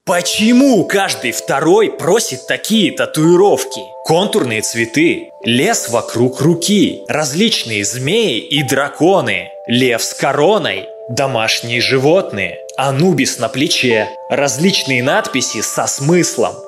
Почему каждый второй просит такие татуировки? Контурные цветы, лес вокруг руки, различные змеи и драконы, лев с короной, домашние животные, Анубис на плече, различные надписи со смыслом.